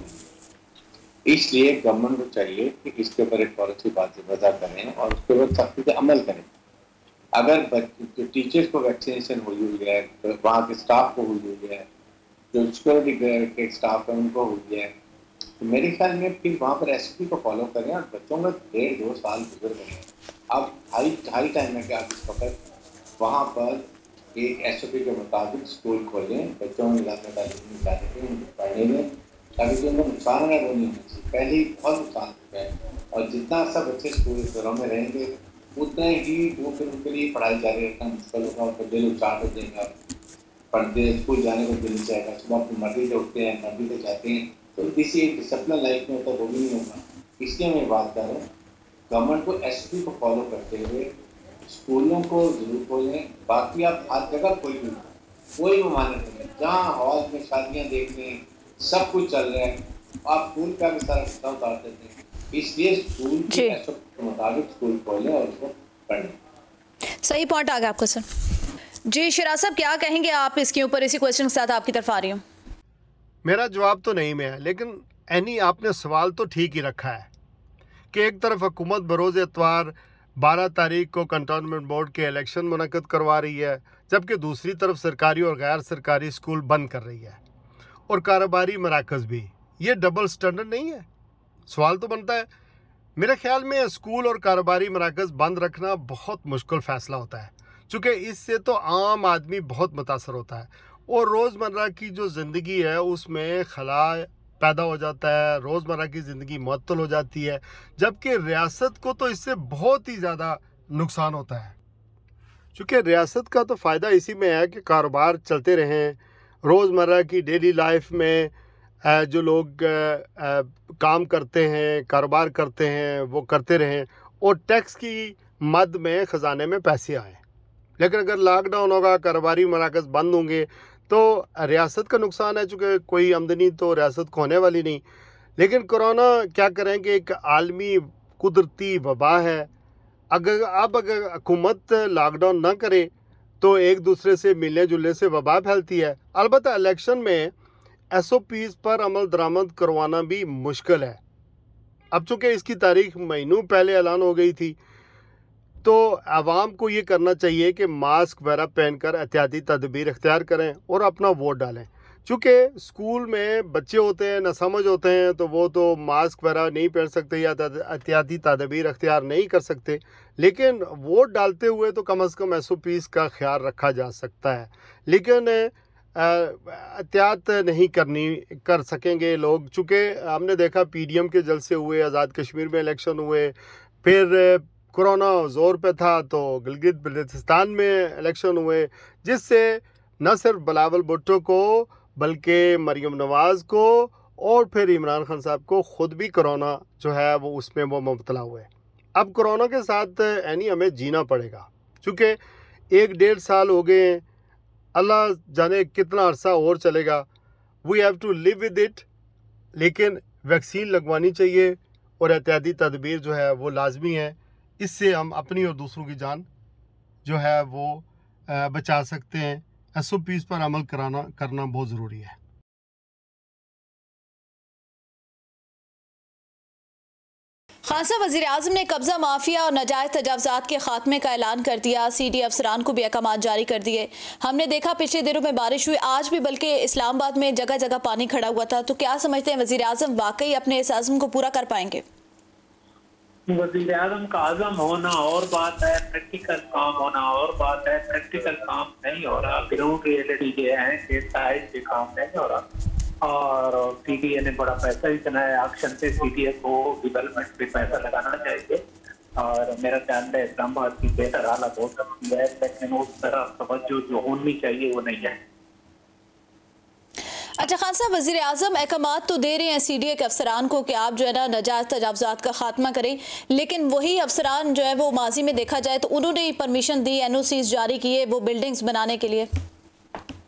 Speaker 5: को। इसलिए गवर्नमेंट को चाहिए कि इसके ऊपर एक पॉलिसी वज़ा करें और उसके ऊपर सख्ती से अमल करें। अगर जो टीचर्स को वैक्सीनेशन हुई हुई है, तो वहाँ के स्टाफ को हुई हुई है, जो सिक्योरिटी के स्टाफ है उनको हुई है, तो मेरे ख्याल में फिर वहाँ पर एसपी को फॉलो करें और बच्चों में डेढ़ दो साल गुजर गए। अब ढाई ढाई टाइम में क्या इस वक्त वहाँ पर एक एसओपी के मुताबिक स्कूल खोलें, बच्चों में इलाके तालीम पढ़ने में, ताकि जो उनको नुकसान है वो नहीं होना चाहिए। पहले ही बहुत नुकसान हो गया है और जितना सब बच्चे स्कूल घरों में रहेंगे उतना ही वो फिर उनके लिए पढ़ाई जारी रखना मुश्किल होगा, उनको दिल उचाट हो जाएगा, पढ़ते स्कूल जाने को दिल नहीं चाहेगा, सुबह अपनी मर्जी से उठते हैं, मर्जी से जाते हैं, तो किसी एक डिसिप्लिन लाइफ में होता है वो भी नहीं होगा। इसलिए मैं बात कर रहा हूँ गवर्नमेंट को एसपी को फॉलो करते हुए स्कूलों को जरूर खोलें। बाकी आप हर जगह कोई भी कोई ममानत नहीं, जहाँ हॉल में शादियाँ देख लें, सब कुछ चल रहा है, आप स्कूल का भी सारा हिस्सा उतार देते हैं। इसलिए स्कूल के मुताबिक स्कूल खोलें और उसको पढ़ें।
Speaker 1: सही पॉइंट आ गया आपको सर। जी शिराज साहब क्या कहेंगे आप इसके ऊपर? इसी क्वेश्चन के साथ आपकी तरफ आ रही हूँ।
Speaker 6: मेरा जवाब तो नहीं में है, लेकिन एनी आपने सवाल तो ठीक ही रखा है कि एक तरफ हुकूमत बरोज़ एतवार बारह तारीख को कंटोनमेंट बोर्ड के इलेक्शन मुनक़्क़द करवा रही है, जबकि दूसरी तरफ सरकारी और गैर सरकारी स्कूल बंद कर रही है और कारोबारी मराकज़ भी। ये डबल स्टैंडर्ड नहीं है? सवाल तो बनता है। मेरे ख्याल में स्कूल और कारोबारी मराकज़ बंद रखना बहुत मुश्किल फ़ैसला होता है, चूँकि इससे तो आम आदमी बहुत मुतासर होता है और रोज़मर्रा की जो ज़िंदगी है उसमें खला पैदा हो जाता है, रोज़मर्रा की ज़िंदगी मुअत्तल हो जाती है, जबकि रियासत को तो इससे बहुत ही ज़्यादा नुकसान होता है। चूँकि रियासत का तो फ़ायदा इसी में है कि कारोबार चलते रहें, रोज़मर्रा की डेली लाइफ में जो लोग काम करते हैं, कारोबार करते हैं, वो करते रहें और टैक्स की मद में ख़जाने में पैसे आएँ। लेकिन अगर लॉकडाउन होगा, कारोबारी मराकज़ बंद होंगे, तो रियासत का नुकसान है, चूँकि कोई आमदनी तो रियासत को होने वाली नहीं। लेकिन कोरोना क्या करें कि एक आलमी कुदरती वबा है। अगर अब अगर हुकूमत लॉकडाउन ना करे तो एक दूसरे से मिलने जुलने से वबा फैलती है। अलबत्ता इलेक्शन में एस ओ पीज़ पर अमल दरामद करवाना भी मुश्किल है। अब चूँकि इसकी तारीख महीनों पहले ऐलान हो गई थी, तो आवाम को ये करना चाहिए कि मास्क वगैरह पहनकर एहतियाती तदबीर इख्तियार करें और अपना वोट डालें। चूँकि स्कूल में बच्चे होते हैं, नासमझ होते हैं, तो वो तो मास्क वगैरह नहीं पहन सकते या एहतियाती तदबीर इख्तियार नहीं कर सकते, लेकिन वोट डालते हुए तो कम अज़ कम एस ओ पीज़ का ख्याल रखा जा सकता है। लेकिन एहतियात नहीं करनी कर सकेंगे लोग, चूँकि हमने देखा पी डी एम के जलसे हुए, आज़ाद कश्मीर में इलेक्शन हुए, फिर कोरोना ज़ोर पे था तो गिलगित बल्तिस्तान में इलेक्शन हुए, जिससे न सिर्फ बिलावल भुट्टो को बल्कि मरीम नवाज़ को और फिर इमरान खान साहब को ख़ुद भी कोरोना जो है वो उसमें वो मुब्तला हुए। अब कोरोना के साथ यानी हमें जीना पड़ेगा, चूँकि एक डेढ़ साल हो गए, अल्लाह जाने कितना अरसा और चलेगा। We have to live with it, लेकिन वैक्सीन लगवानी चाहिए और एहतियाती तदबीर जो है वो लाजमी है। इससे हम अपनी और दूसरों की जान जो है वो बचा सकते हैं। एस ओ पीज़ पर अमल कराना करना बहुत ज़रूरी है।
Speaker 1: खान साहब, वज़ीर आज़म ने कब्ज़ा माफिया और नाजायज़ तजावज़ात के खात्मे का ऐलान कर दिया। सी डी अफसरान को भी अहकाम जारी कर दिए। हमने देखा पिछले दिनों में बारिश हुई, आज भी बल्कि इस्लामाबाद में जगह जगह पानी खड़ा हुआ था। तो क्या समझते हैं वज़ीर आज़म वाकई अपने इस आज़म को पूरा कर पाएंगे?
Speaker 2: वज़ीर आज़म का आज़म होना और बात है, प्रैक्टिकल काम होना और बात है। प्रैक्टिकल काम नहीं हो रहा, ग्राउंड रियलिटी ये है कि साइड पे काम नहीं हो रहा और पी टी ए ने बड़ा पैसा भी बनाया एक्शन पे। पी टी ए को डेवलपमेंट पे पैसा लगाना चाहिए और मेरा ख्याल है इस्लामाबाद की बेहतर हालत हो सकती है, लेकिन उस तरह तवज्जो जो होनी चाहिए वो नहीं है।
Speaker 1: अच्छा खान साहब, वज़ीर आज़म अहकामात तो दे रहे हैं सी डी ए के अफसरान को कि आप जो है ना नाजायज़ तजावज़ात का खात्मा करें, लेकिन वही अफसरान जो है वो माजी में देखा जाए तो उन्होंने ही परमिशन दी, एन ओ सीज़ जारी किए वो बिल्डिंग्स बनाने के लिए।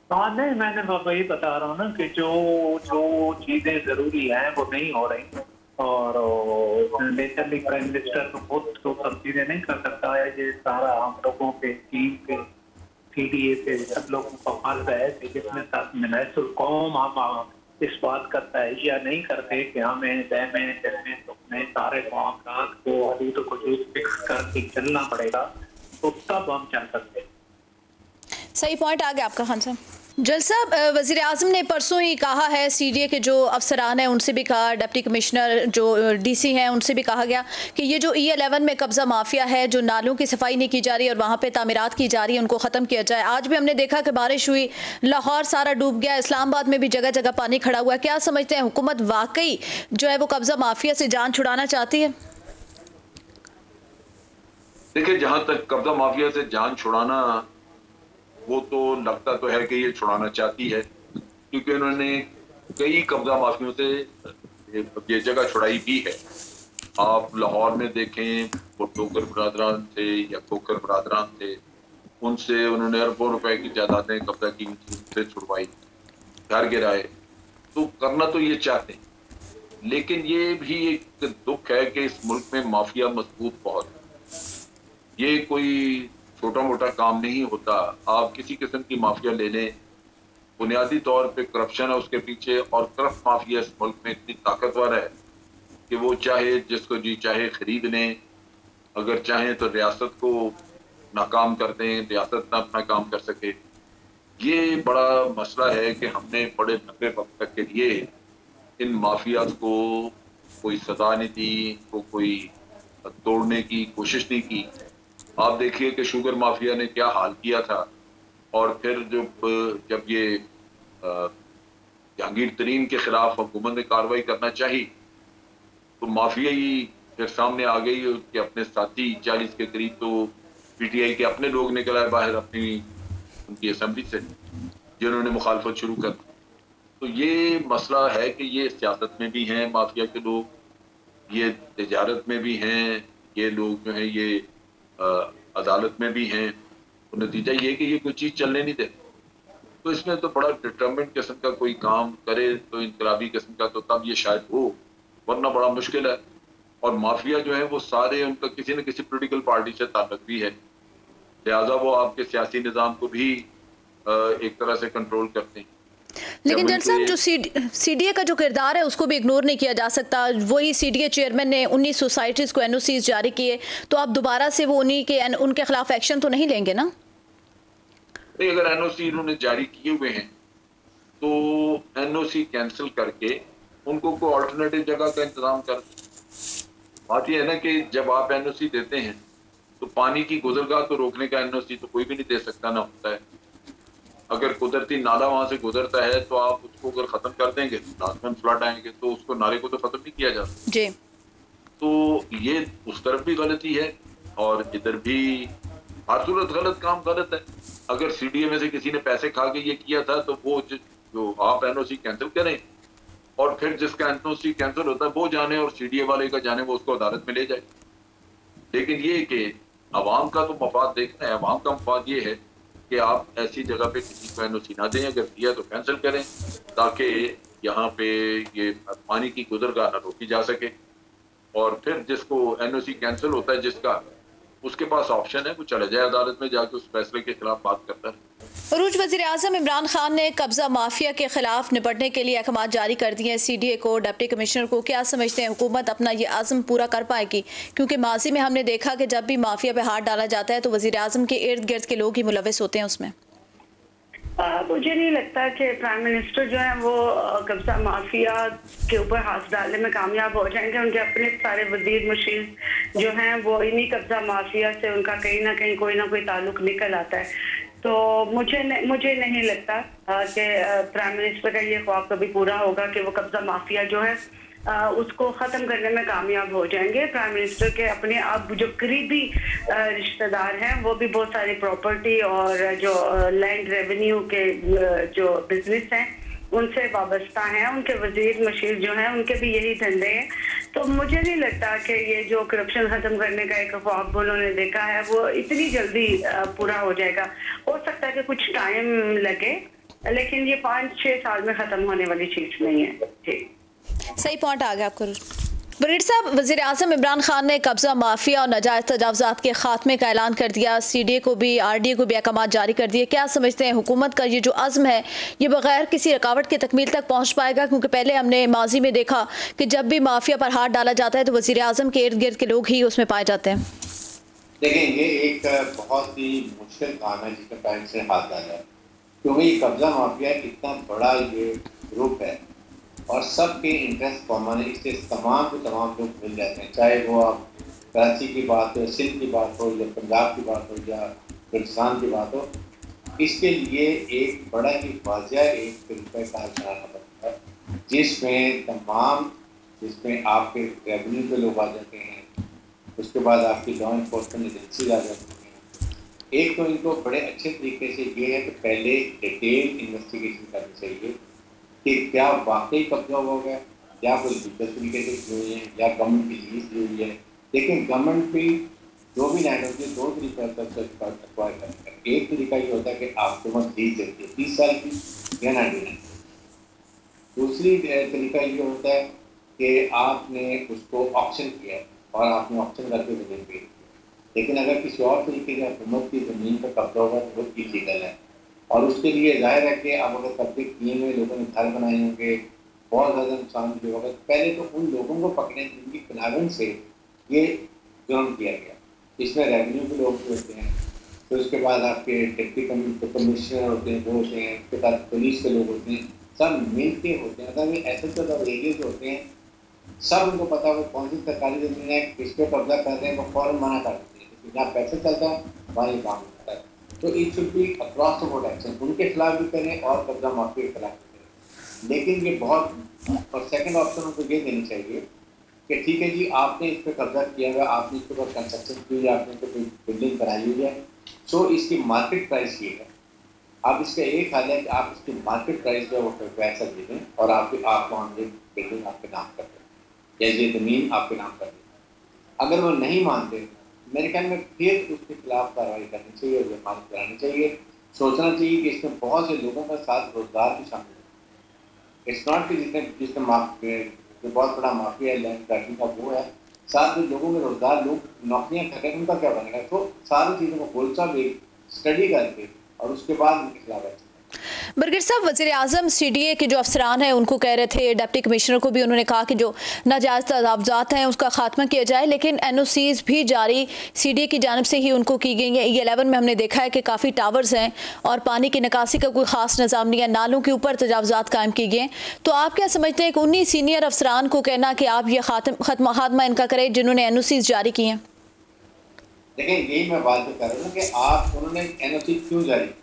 Speaker 2: हाँ नहीं, मैंने वही बता रहा हूँ ना कि जो जो चीजें जरूरी हैं वो नहीं हो रही, और नेचरली प्राइम मिनिस्टर तो खुद तो सब चीजें नहीं कर सकता है। ये सारा हम लोगों पे, टीम पे, सीडीए पे, सब लोगों का फर्ज है कि जिसमें तक मिनासुल कौम हम इस बात करता है या नहीं करते कि हमें दहमें दहमें में सारे मामलात को हदूद को फिक्स करके चलना पड़ेगा, तो तब हम चल सकते हैं।
Speaker 1: सही पॉइंट आ गया आपका खान साहब। जल साहब, वज़ीर आज़म ने परसों ही कहा है, सीडीए के जो अफसरान हैं उनसे भी कहा, डिप्टी कमिश्नर जो डीसी हैं उनसे भी कहा गया कि ये जो ई एलेवन में कब्ज़ा माफिया है, जो नालों की सफाई नहीं की जा रही और वहाँ पे तामीरात की जा रही है, उनको ख़त्म किया जाए। आज भी हमने देखा कि बारिश हुई, लाहौर सारा डूब गया, इस्लामाबाद में भी जगह जगह पानी खड़ा हुआ है। क्या समझते हैं, हुकूमत वाकई जो है वो कब्ज़ा माफिया से जान छुड़ाना चाहती है?
Speaker 3: देखिए, जहाँ तक कब्ज़ा माफिया से जान छुड़ाना, वो तो लगता तो है कि ये छुड़ाना चाहती है, क्योंकि उन्होंने कई कब्जा माफियों से ये जगह छुड़ाई भी है। आप लाहौर में देखें, वो टोकर बरादरान थे या खोकर बरादरान थे, उनसे उन्होंने अरबों रुपए की जायदादें कब्जा की, उनसे छुड़वाई, घर गिराए। तो करना तो ये चाहते हैं, लेकिन ये भी एक दुख है कि इस मुल्क में माफिया मजबूत बहुत है। ये कोई छोटा मोटा काम नहीं होता। आप किसी किस्म की माफिया ले लें, बुनियादी तौर पे करप्शन है उसके पीछे, और करप्ट माफिया इस मुल्क में इतनी ताकतवर है कि वो चाहे जिसको जी चाहे खरीद लें, अगर चाहें तो रियासत को नाकाम कर दें, रियासत ना अपना काम कर सके। ये बड़ा मसला है कि हमने बड़े लंबे वक्त तक के लिए इन माफियाज को कोई सजा नहीं दी, इनको कोई तोड़ने की कोशिश नहीं की। आप देखिए कि शुगर माफिया ने क्या हाल किया था, और फिर जब जब ये जहांगीर तरीन के खिलाफ हुकूमत ने कार्रवाई करना चाहिए, तो माफिया ही फिर सामने आ गई। उसके अपने साथी चालीस के करीब तो पीटीआई के अपने लोग निकल आए बाहर अपनी उनकी असेंबली से, जिन्होंने मुखालफत शुरू कर। तो ये मसला है कि ये सियासत में भी हैं माफिया के लोग, ये तिजारत में भी हैं, ये लोग जो है ये अदालत में भी हैं। तो नतीजा ये कि ये कोई चीज़ चलने नहीं देते। तो इसमें तो बड़ा डिटर्मिनेंट किस्म का कोई काम करे, तो इनकलाबी किस्म का, तो तब ये शायद हो, वरना बड़ा मुश्किल है। और माफिया जो है वो सारे, उनका किसी न किसी पॉलिटिकल पार्टी से ताल्लुक भी है, लिहाजा वो आपके सियासी निज़ाम को भी एक तरह से कंट्रोल करते हैं।
Speaker 1: लेकिन जज साहब, जो सीडीए का जो किरदार है उसको भी इग्नोर नहीं किया जा सकता। वही सीडीए चेयरमैन ने उन्नीस सोसाइटीज़ को एनओसीज जारी किए, तो आप दोबारा से वो उन्हीं के उनके खिलाफ एक्शन तो नहीं लेंगे ना?
Speaker 3: नहीं, अगर एनओसी उन्होंने जारी किए हुए हैं तो एनओसी कैंसिल करके उनको कोई अल्टरनेटिव जगह का इंतजाम कर। बात यह है ना कि जब आप एनओसी देते हैं तो पानी की गुजरगाह तो रोकने का एनओसी तो कोई भी नहीं दे सकता, ना होता है। अगर कुदरती नाला वहां से गुजरता है तो आप उसको अगर खत्म कर देंगे, लाजमन फ्लड आएंगे, तो उसको नाले को तो खत्म नहीं किया जा सकता जी। तो ये उस तरफ भी गलती है और इधर भी हर सूरत गलत काम गलत है। अगर सीडीए में से किसी ने पैसे खा के ये किया था तो वो जो आप एनओसी कैंसिल करें और फिर जिसका एनओसी कैंसिल होता है वो जाने और सीडीए वाले का जाने, वो उसको अदालत में ले जाए। लेकिन ये कि अवाम का तो मफाद देखना है। अवाम का मफाद ये है कि आप ऐसी जगह पे किसी को एनओसी ना दें, अगर दिया तो कैंसिल करें, ताकि यहाँ पे ये पानी की गुजरगाह न रोकी जा सके। और फिर जिसको एनओसी कैंसिल होता है, जिसका उसके पास ऑप्शन है, वो चले जाए अदालत में, जाके उस फैसले के खिलाफ बात करता है।
Speaker 1: अरूज, वज़ीर आज़म इमरान खान ने कब्जा माफिया के खिलाफ निपटने के लिए अहकाम जारी कर दिए हैं सीडीए को, डिप्टी कमिश्नर को। क्या समझते हैं हुकूमत अपना ये आज़म पूरा कर पाएगी? क्योंकि माजी में हमने देखा कि जब भी माफिया पे हाथ डाला जाता है तो वज़ीर आज़म के इर्द गिर्द के लोग ही मुलविस होते हैं उसमें।
Speaker 4: आ, मुझे नहीं लगता कि प्राइम मिनिस्टर जो है वो कब्जा माफिया के ऊपर हाथ डालने में कामयाब हो जाएंगे। उनके अपने सारे वजीर मुशीर जो हैं वो इन्हीं कब्जा माफिया से उनका कहीं ना कहीं कोई ना कोई ताल्लुक निकल आता है। तो मुझे न, मुझे नहीं लगता कि प्राइम मिनिस्टर का ये ख्वाब कभी पूरा होगा कि वो कब्जा माफिया जो है आ, उसको ख़त्म करने में कामयाब हो जाएंगे। प्राइम मिनिस्टर के अपने अब जो करीबी रिश्तेदार हैं वो भी बहुत सारी प्रॉपर्टी और जो लैंड रेवेन्यू के जो बिजनेस हैं उनसे वाबस्ता हैं। उनके वजीर मशीर जो हैं उनके भी यही धंधे हैं। तो मुझे नहीं लगता कि ये जो करप्शन ख़त्म करने का एक ख्वाब उन्होंने देखा है वो इतनी जल्दी पूरा हो जाएगा। हो सकता है कि कुछ टाइम लगे, लेकिन ये पाँच छः साल में ख़त्म होने वाली चीज़ नहीं है। जी
Speaker 1: सही पॉइंट आ गया आपको। ब्रिगेडियर साहब, वज़ीर आज़म इमरान खान ने कब्ज़ा माफिया और नाजायज़ तजावज़ात के खात्मे का ऐलान कर दिया, सी डी ए को भी आर डी ए को भी अहकाम जारी कर दिए। क्या समझते हैं हुकूमत का ये जो अज़्म है ये बगैर किसी रुकावट के तकमील तक पहुँच पाएगा? क्योंकि पहले हमने माजी में देखा कि जब भी माफिया पर हाथ डाला जाता है तो वज़ीर आज़म के इर्द गिर्द के लोग ही उसमें पाए जाते हैं।
Speaker 5: देखें, ये एक बहुत ही मुश्किल काम है जिसमें पैंट से हाथ डाला है, क्योंकि ये कब्जा माफिया इतना बड़ा ये ग्रुप है और सबके इंटरेस्ट कॉमन है, इससे तमाम के तमाम लोग मिल जाते हैं, चाहे वो आप कराची की बात हो, सिंध की बात हो, या पंजाब की बात हो, या बलूचिस्तान की बात हो। इसके लिए एक बड़ा ही वाजिया एक तरीका कार बनाना पड़ता है जिसमें तमाम जिसमें आपके रेवेन्यू के लोग आ जाते हैं, उसके बाद आपकी लॉ इन्फोर्समेंट एजेंसी आ जाती है। एक तो इनको बड़े अच्छे तरीके से ये है कि पहले डिटेल इन्वेस्टिगेशन करनी चाहिए कि क्या वाकई कब्जा हुआ है, या कोई लीगल तरीके से की हुई है, या गवर्नमेंट की लीज ली हुई है। लेकिन गवर्नमेंट भी जो भी लैंड होती है दो तरीका एक्वायर करती है। एक तरीका ये होता है कि आपको मत लीज देती है तीस साल की या नाइन्टी नाइन। दूसरी तरीका ये होता है कि आपने उसको ऑप्शन किया और आपने ऑप्शन करके ज़मीन पे, लेकिन अगर किसी और तरीके से हुकूमत की ज़मीन पर कब्जा होगा तो वो इलीगल है। और उसके लिए जाहिर है कि अब अगर कब्जे किए हुए लोगों ने घर बनाए होंगे, बहुत ज़्यादा नुकसान भी होगा, तो पहले तो उन लोगों को पकड़े जिनकी कनावन से ये जुर्म किया गया। इसमें रेवेन्यू के लोग भी होते हैं, तो उसके बाद आपके डिप्टी कमिश्नर होते हैं, वो होते हैं, उसके बाद पुलिस के लोग होते हैं, सब मिल के होते हैं। अगर ये ऐसे तो एरिए होते हैं, सब उनको पता है कौन सी सरकारी ज़मीन है, किस पे कब्जा कर रहे हैं, वो फौरन मना कर देते हैं। जहाँ पैसा चलता है वहाँ ये काम होता है। तो it should be across the board action, उनके खिलाफ भी करें और कब्जा माफी के खिलाफ भी करें। लेकिन ये बहुत, और सेकंड ऑप्शन उनको ये देनी चाहिए कि ठीक है जी, आपने इस पर कब्जा किया हुआ, आपने इसके ऊपर कंस्ट्रक्शन की है, आपने इसको कोई बिल्डिंग बनाई हुई है, सो इसकी मार्केट प्राइस ये है। आप इसका एक हाल है कि आप इसकी मार्केट प्राइस जो है वो पैसा दे दें और आप आप वहाँ बिल्डिंग आपके नाम कर दें या ये ज़मीन आपके नाम कर दें। अगर वो नहीं मानते, मेरे ख्याल में फिर उसके खिलाफ कार्रवाई करनी चाहिए और जमानत करानी चाहिए। सोचना चाहिए कि इसमें बहुत से लोगों का साथ रोजगार भी शामिल है। इट्स नॉट कि जिसने जिसने माफी जो बहुत बड़ा माफिया है लैंड ग्रैबिंग का वो है, साथ में लोगों में रोजगार, लोग नौकरियाँ कर रहे हैं, उनका क्या बनेगा? तो सारी चीज़ों को गोलचा भी स्टडी करके और उसके बाद उनके खिलाफ
Speaker 1: ब्रिगेडियर साहब, वज़ीर आज़म सी डी ए के जो अफसरान हैं उनको कह रहे थे, डिप्टी कमिश्नर को भी उन्होंने कहा कि जो नाजायज़ तजावज़ात हैं उसका खात्मा किया जाए, लेकिन एन ओ सीज़ भी जारी सी डी ए की जानब से ही उनको की गई हैं। ई एलेवन में हमने देखा है कि काफ़ी टावर्स हैं और पानी की निकासी का कोई ख़ास निज़ाम नहीं है, नालों के ऊपर तजावज़ात कायम किए गए हैं। तो आप क्या समझते हैं कि उन्हीं सीनियर अफसरान को कहना कि आप ये खात्मा खात्मा इनका करें जिन्होंने एन ओ सीज़ जारी की हैं?
Speaker 5: देखिए, यही मैं बात कर रहा हूँ कि आप उन्होंने एन ओ सी क्यों जारी की?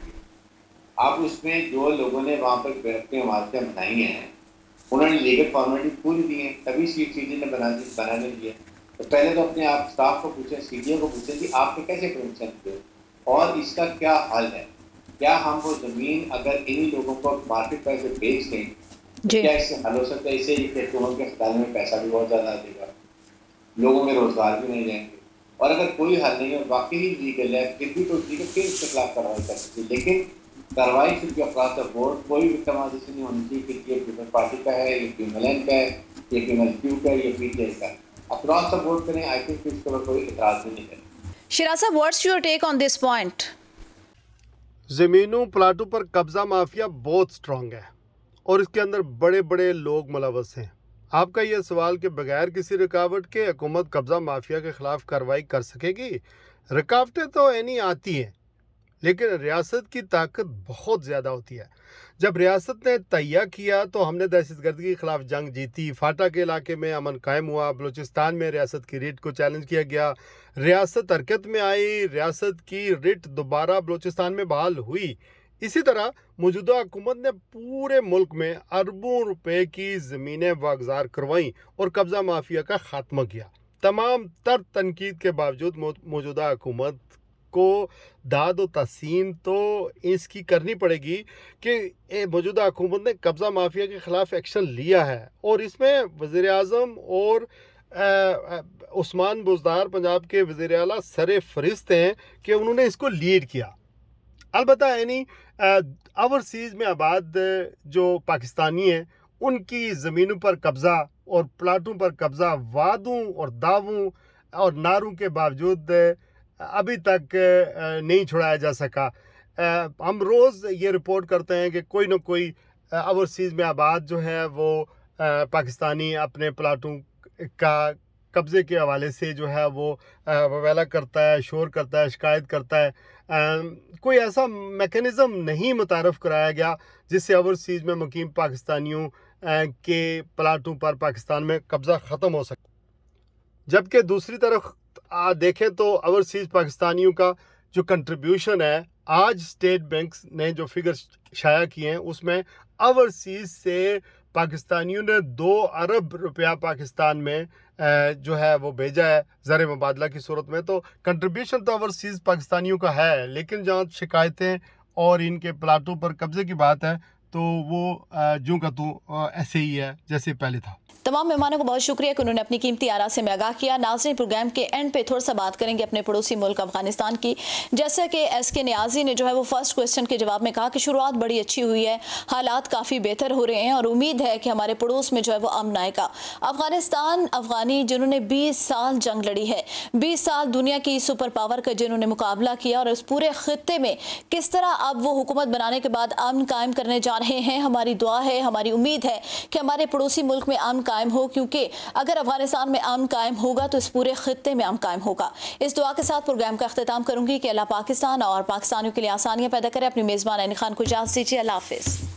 Speaker 5: आप उसमें जो लोगों ने वहाँ पर अपनी इमारतें बनाई हैं उन्होंने लीगल फॉर्मेलिटी पूरी दी है, तभी सी डी ने बना दी बनाने दिए। तो पहले तो अपने आप स्टाफ को पूछें, सी डी ओ को पूछें कि आपने कैसे परमिशन दिए और इसका क्या हल है। क्या हम वो ज़मीन अगर इन्हीं लोगों को मार्केट प्राइस से बेच दें तो क्या इससे हल हो सकता है? इससे हुकूमत के अस्पताल में पैसा भी बहुत ज़्यादा देगा, लोगों में रोज़गार भी नहीं जाएंगे। और अगर कोई हल नहीं है, वाकई लीगल है, फिर भी तो लीगल फिर इसके खिलाफ कार्रवाई कर सकती है। लेकिन कार्रवाई should be across the board, कोई भी तमाशा नहीं होनी चाहिए कि ये पीपल पार्टी का है, ये पीएमएलएन का है, ये पीएमएल क्यू का है, ये पीटीआई का है। अक्रॉस द बोर्ड करें, आई थिंक इसके ऊपर कोई इतराज़ नहीं है।
Speaker 1: शिराज साहब, what's your take on this point?
Speaker 6: ज़मीनों प्लाटों पर कब्जा माफिया बहुत स्ट्रांग है और इसके अंदर बड़े बड़े लोग मुलव्वस हैं। आपका यह सवाल कि बगैर किसी रुकावट के हुकूमत कब्जा माफिया के ख़िलाफ़ कार्रवाई कर सकेगी? रुकावटें तो ऐनी आती हैं, लेकिन रियासत की ताकत बहुत ज़्यादा होती है। जब रियासत ने तैयार किया तो हमने दहशतगर्दी के ख़िलाफ़ जंग जीती, फाटा के इलाके में अमन कायम हुआ, बलूचिस्तान में रियासत की रिट को चैलेंज किया गया, रियासत हरकत में आई, रियासत की रिट दोबारा बलूचिस्तान में बहाल हुई। इसी तरह मौजूदा हुकूमत ने पूरे मुल्क में अरबों रुपए की ज़मीनें वागज़ार करवाईं और कब्ज़ा माफिया का ख़ात्मा किया। तमाम तर तनकीद के बावजूद मौजूदा हुकूमत को दाद व तहसीन तो इसकी करनी पड़ेगी कि मौजूदा हुकूमत ने कब्ज़ा माफिया के ख़िलाफ़ एक्शन लिया है और इसमें वज़ीर आज़म और उस्मान बुज़दार पंजाब के वज़ीर आला सरे फरिस्त हैं कि उन्होंने इसको लीड किया। अलबत्ता यानी ओवरसीज़ में आबाद जो पाकिस्तानी हैं उनकी ज़मीनों पर कब्ज़ा और प्लाटों पर कब्ज़ा वादों और दावों और नारों के बावजूद अभी तक नहीं छुड़ाया जा सका। हम रोज़ ये रिपोर्ट करते हैं कि कोई ना कोई ओवरसीज़ में आबाद जो है वो पाकिस्तानी अपने प्लाटों का कब्ज़े के हवाले से जो है वो ववेला करता है, शोर करता है, शिकायत करता है। कोई ऐसा मेकनिज़म नहीं मुतारफ़ कराया गया जिससे ओवरसीज़ में मुकीम पाकिस्तानियों के प्लाटों पर पाकिस्तान में कब्ज़ा ख़त्म हो सके। जबकि दूसरी तरफ देखें तो ओवरसीज़ पाकिस्तानियों का जो कंट्रीब्यूशन है, आज स्टेट बैंक ने जो फिगर शाया किए हैं उसमें ओवरसीज़ से पाकिस्तानियों ने दो अरब रुपया पाकिस्तान में जो है वो भेजा है ज़र मुबादला की सूरत में। तो कंट्रीब्यूशन तो ओवरसीज़ पाकिस्तानियों का है, लेकिन जहाँ शिकायतें और इनके प्लाटों पर कब्ज़े की बात है तो वो जूं का तू ऐसे ही है जैसे पहले था।
Speaker 1: तमाम मेहमानों को बहुत शुक्रिया कि उन्होंने अपनी कीमती आरा से में आगाह किया। नाज़रीन, प्रोग्राम के एंड पे थोड़ा सा बात करेंगे अपने पड़ोसी मुल्क अफगानिस्तान की। जैसा कि एस के नियाजी ने जो है वो फर्स्ट क्वेश्चन के जवाब में कहा कि शुरुआत बड़ी अच्छी हुई है, हालात काफ़ी बेहतर हो रहे हैं और उम्मीद है कि हमारे पड़ोस में जो है वो अमन आएगा। अफगानिस्तान अफगानी जिन्होंने बीस साल जंग लड़ी है, बीस साल दुनिया की सुपर पावर का जिन्होंने मुकाबला किया और उस पूरे खित्ते में किस तरह अब वो हुकूमत बनाने के बाद अमन कायम करने जा रहे हैं। हमारी दुआ है, हमारी उम्मीद है कि हमारे पड़ोसी मुल्क में अमन कायम हो, क्योंकि अगर अफगानिस्तान में अमन कायम होगा तो इस पूरे खित्ते में अमन कायम होगा। इस दुआ के साथ प्रोग्राम का अख्तिताम करूंगी कि अल्लाह पाकिस्तान और पाकिस्तानियों के लिए आसानियां पैदा करे। अपनी मेज़बान ऐनी खान को इजाज़त दीजिए। अल्लाह हाफिज़।